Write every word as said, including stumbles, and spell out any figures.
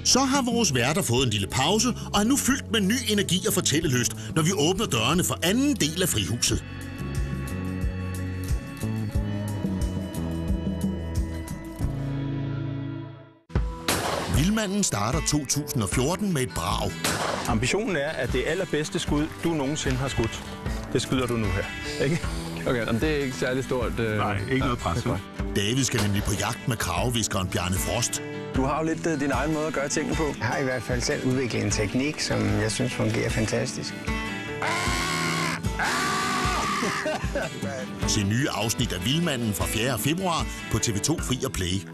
Så har vores værter fået en lille pause og er nu fyldt med ny energi og fortællelyst, når vi åbner dørene for anden del af Frihuset. Vildmanden starter to tusind og fjorten med et brag. Ambitionen er, at det allerbedste skud, du nogensinde har skudt, det skyder du nu her, ikke? Okay, men det er ikke særlig stort. Øh... Nej, ikke noget pres. David skal nemlig på jagt med kraveviskeren Bjarne Frost. Du har jo lidt uh, din egen måde at gøre tingene på. Jeg har i hvert fald selv udviklet en teknik, som jeg synes fungerer fantastisk. Se nye afsnit af Vildmanden fra fjerde februar på T V to Fri og Play.